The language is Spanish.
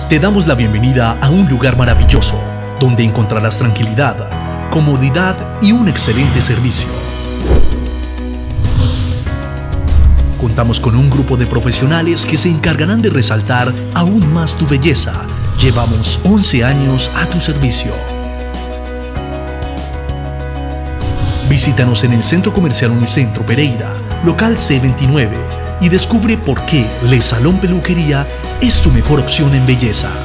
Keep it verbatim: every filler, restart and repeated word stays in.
Te damos la bienvenida a un lugar maravilloso, donde encontrarás tranquilidad, comodidad y un excelente servicio. Contamos con un grupo de profesionales que se encargarán de resaltar aún más tu belleza. Llevamos once años a tu servicio. Visítanos en el Centro Comercial Unicentro Pereira, local C veintinueve, y descubre por qué Le Salón Peluquería es tu mejor opción en belleza.